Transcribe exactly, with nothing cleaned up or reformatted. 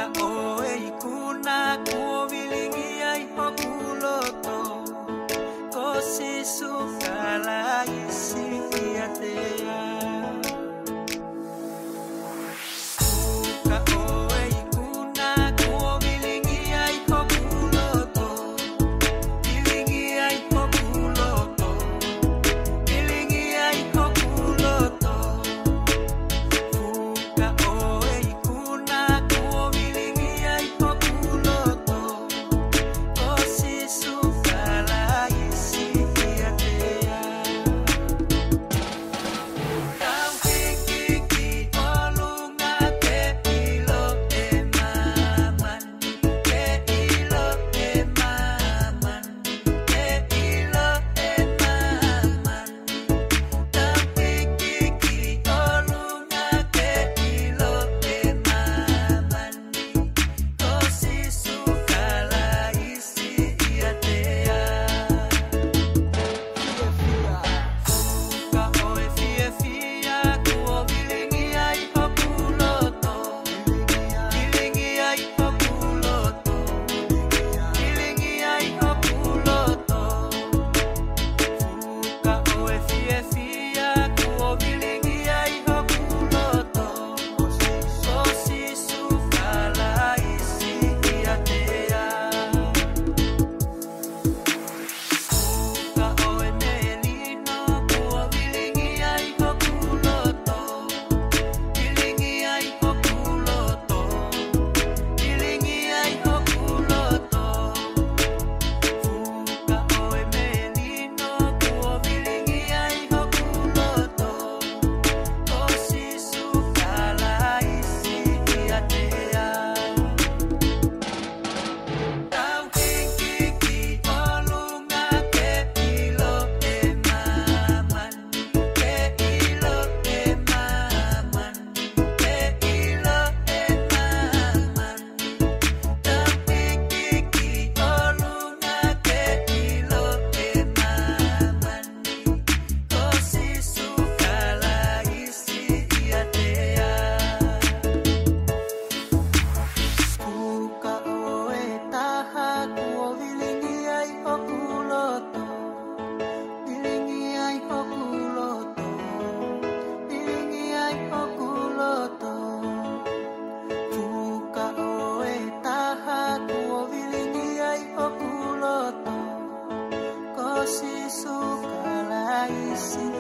Fuka oe ikuna kuovilingi ai hokuloto. Kosi sukala isi iatea. Fuka oe ikuna kuovilingi ai hokuloto. Ilingi ai hokuloto. Ilingi ai hokuloto. Fuka oe ikuna kuovilingi ai hokuloto. Kosi sukala isi iatea. Kau hikiki olunga ke ilo e maman. Ke ilo e maman. Ke ilo e maman. Kau hikiki olunga ke ilo e maman. Kosi sukala isi iatea. Fuka oe fia fia kuovilingi ai hokuloto. Ilingi ai hokuloto. Ilingi ai hokuloto. Fuka oe fia fia kuovilingi ai hokuloto. Kosi sukala isi iatea. Fuka oe melino kuovilingi ai hokuloto. Ilingi ai hokuloto. Ilingi ai hokuloto. Fuka oe melino kuovilingi ai hokuloto. Kosi sukala isi iatea. Kau hikiki olunga ke ilo e maman. Ke ilo e maman. Ke ilo e maman. Kau hikiki olunga ke ilo e maman. Kosi sukala isi iatea. Fuka oe taha kuovilingi ai hokuloto. Ilingi ai hokuloto. Ilingi ai hokuloto. Fuka oe taha kuovilingi ai hokuloto. Kosi sukala isi